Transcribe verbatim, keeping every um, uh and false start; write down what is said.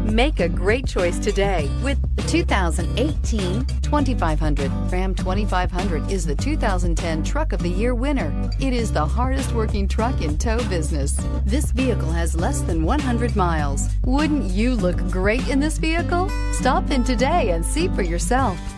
Make a great choice today with the two thousand eighteen twenty-five hundred. Ram twenty-five hundred is the two thousand ten Truck of the Year winner. It is the hardest working truck in tow business. This vehicle has less than one hundred miles. Wouldn't you look great in this vehicle? Stop in today and see for yourself.